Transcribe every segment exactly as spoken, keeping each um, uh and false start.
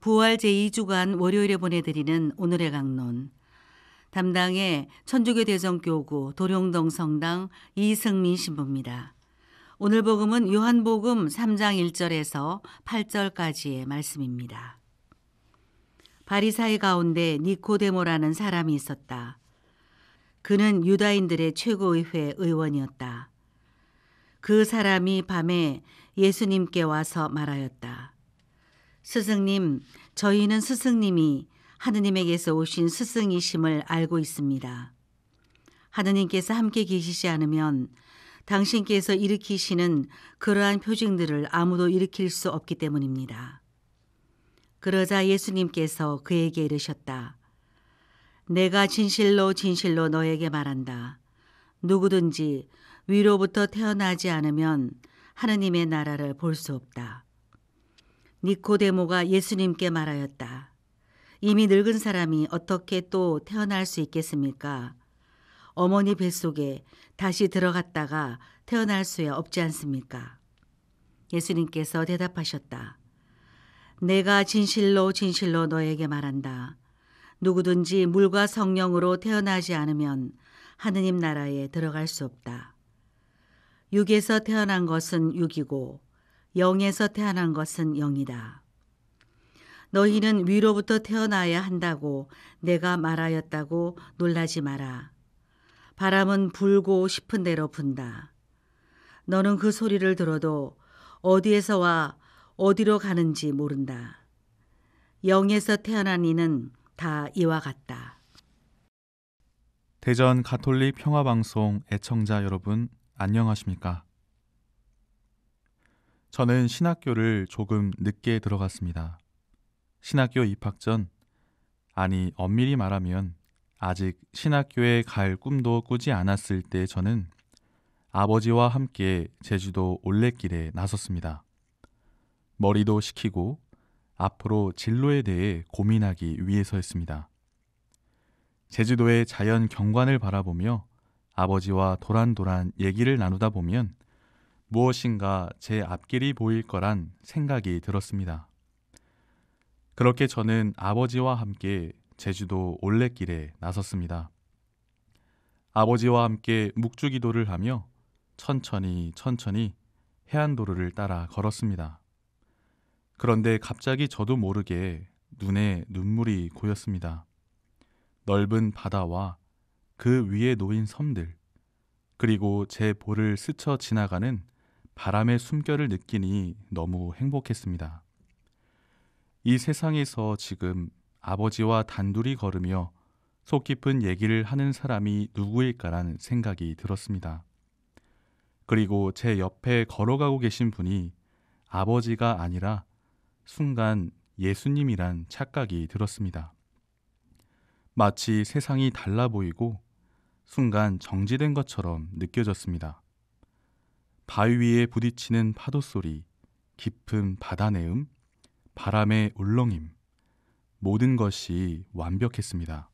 구월 제이 주간 월요일에 보내드리는 오늘의 강론. 담당의 천주교 대전교구 도룡동 성당 이승민 신부입니다. 오늘 복음은 요한복음 삼 장 일 절에서 팔 절까지의 말씀입니다. 바리사의 가운데 니코데모라는 사람이 있었다. 그는 유다인들의 최고의회 의원이었다. 그 사람이 밤에 예수님께 와서 말하였다. 스승님, 저희는 스승님이 하느님에게서 오신 스승이심을 알고 있습니다. 하느님께서 함께 계시지 않으면 당신께서 일으키시는 그러한 표징들을 아무도 일으킬 수 없기 때문입니다. 그러자 예수님께서 그에게 이르셨다. 내가 진실로 진실로 너에게 말한다. 누구든지 위로부터 태어나지 않으면 하느님의 나라를 볼 수 없다. 니코데모가 예수님께 말하였다. 이미 늙은 사람이 어떻게 또 태어날 수 있겠습니까? 어머니 뱃속에 다시 들어갔다가 태어날 수 없지 않습니까? 예수님께서 대답하셨다. 내가 진실로 진실로 너에게 말한다. 누구든지 물과 성령으로 태어나지 않으면 하느님 나라에 들어갈 수 없다. 육에서 태어난 것은 육이고 영에서 태어난 것은 영이다. 너희는 위로부터 태어나야 한다고 내가 말하였다고 놀라지 마라. 바람은 불고 싶은 대로 분다. 너는 그 소리를 들어도 어디에서 와 어디로 가는지 모른다. 영에서 태어난 이는 다 이와 같다. 대전 가톨릭 평화방송 애청자 여러분, 안녕하십니까? 저는 신학교를 조금 늦게 들어갔습니다. 신학교 입학 전, 아니 엄밀히 말하면 아직 신학교에 갈 꿈도 꾸지 않았을 때 저는 아버지와 함께 제주도 올레길에 나섰습니다. 머리도 식히고 앞으로 진로에 대해 고민하기 위해서였습니다. 제주도의 자연 경관을 바라보며 아버지와 도란도란 얘기를 나누다 보면 무엇인가 제 앞길이 보일 거란 생각이 들었습니다. 그렇게 저는 아버지와 함께 제주도 올레길에 나섰습니다. 아버지와 함께 묵주기도를 하며 천천히 천천히 해안도로를 따라 걸었습니다. 그런데 갑자기 저도 모르게 눈에 눈물이 고였습니다. 넓은 바다와 그 위에 놓인 섬들, 그리고 제 볼을 스쳐 지나가는 바람의 숨결을 느끼니 너무 행복했습니다. 이 세상에서 지금 아버지와 단둘이 걸으며 속 깊은 얘기를 하는 사람이 누구일까라는 생각이 들었습니다. 그리고 제 옆에 걸어가고 계신 분이 아버지가 아니라 순간 예수님이란 착각이 들었습니다. 마치 세상이 달라 보이고 순간 정지된 것처럼 느껴졌습니다. 바위 위에 부딪히는 파도 소리, 깊은 바다 내음, 바람의 울렁임, 모든 것이 완벽했습니다.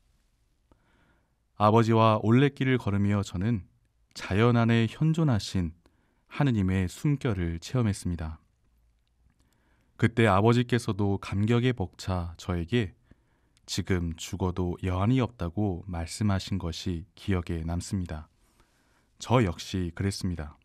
아버지와 올레길을 걸으며 저는 자연 안에 현존하신 하느님의 숨결을 체험했습니다. 그때 아버지께서도 감격에 벅차 저에게 지금 죽어도 여한이 없다고 말씀하신 것이 기억에 남습니다. 저 역시 그랬습니다.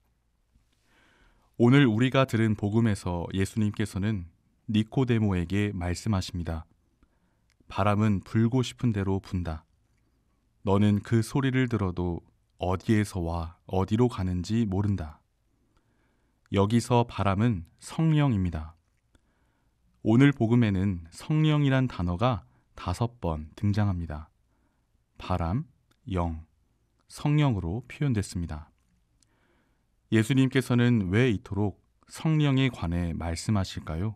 오늘 우리가 들은 복음에서 예수님께서는 니코데모에게 말씀하십니다. 바람은 불고 싶은 대로 분다. 너는 그 소리를 들어도 어디에서 와 어디로 가는지 모른다. 여기서 바람은 성령입니다. 오늘 복음에는 성령이란 단어가 다섯 번 등장합니다. 바람, 영, 성령으로 표현됐습니다. 예수님께서는 왜 이토록 성령에 관해 말씀하실까요?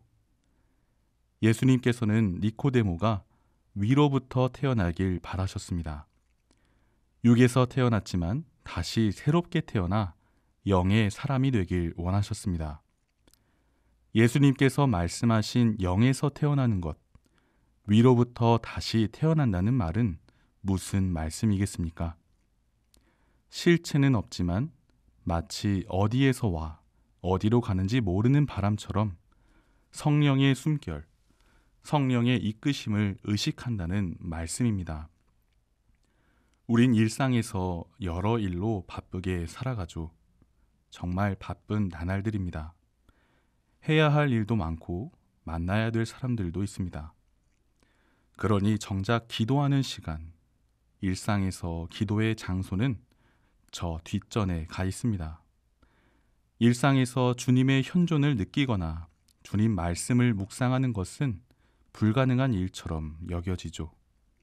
예수님께서는 니코데모가 위로부터 태어나길 바라셨습니다. 육에서 태어났지만 다시 새롭게 태어나 영의 사람이 되길 원하셨습니다. 예수님께서 말씀하신 영에서 태어나는 것, 위로부터 다시 태어난다는 말은 무슨 말씀이겠습니까? 실체는 없지만 마치 어디에서 와 어디로 가는지 모르는 바람처럼 성령의 숨결, 성령의 이끄심을 의식한다는 말씀입니다. 우린 일상에서 여러 일로 바쁘게 살아가죠. 정말 바쁜 나날들입니다. 해야 할 일도 많고 만나야 될 사람들도 있습니다. 그러니 정작 기도하는 시간, 일상에서 기도의 장소는 저 뒷전에 가 있습니다. 일상에서 주님의 현존을 느끼거나 주님 말씀을 묵상하는 것은 불가능한 일처럼 여겨지죠.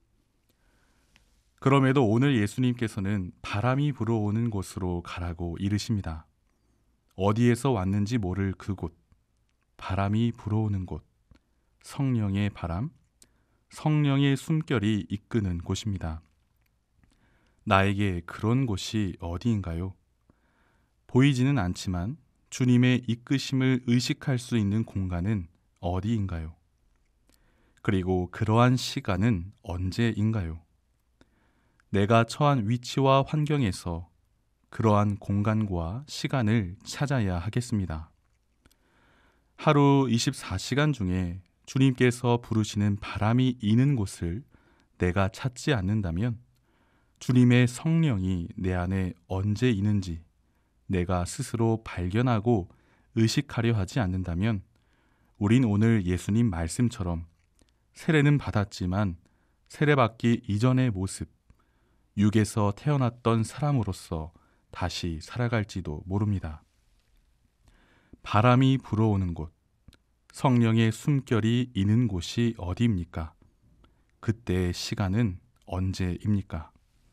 그럼에도 오늘 예수님께서는 바람이 불어오는 곳으로 가라고 이르십니다. 어디에서 왔는지 모를 그곳, 바람이 불어오는 곳, 성령의 바람, 성령의 숨결이 이끄는 곳입니다. 나에게 그런 곳이 어디인가요? 보이지는 않지만 주님의 이끄심을 의식할 수 있는 공간은 어디인가요? 그리고 그러한 시간은 언제인가요? 내가 처한 위치와 환경에서 그러한 공간과 시간을 찾아야 하겠습니다. 하루 이십사 시간 중에 주님께서 부르시는 바람이 이는 곳을 내가 찾지 않는다면 주님의 성령이 내 안에 언제 있는지 내가 스스로 발견하고 의식하려 하지 않는다면 우린 오늘 예수님 말씀처럼 세례는 받았지만 세례받기 이전의 모습, 육에서 태어났던 사람으로서 다시 살아갈지도 모릅니다. 바람이 불어오는 곳, 성령의 숨결이 이는 곳이 어디입니까? 그때의 시간은 언제입니까?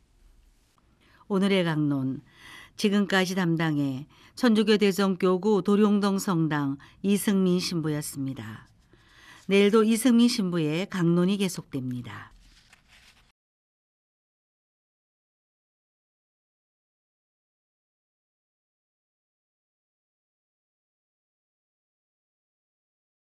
오늘의 강론, 지금까지 담당해 천주교 대성교구 도룡동 성당 이승민 신부였습니다. 내일도 이승민 신부의 강론이 계속됩니다.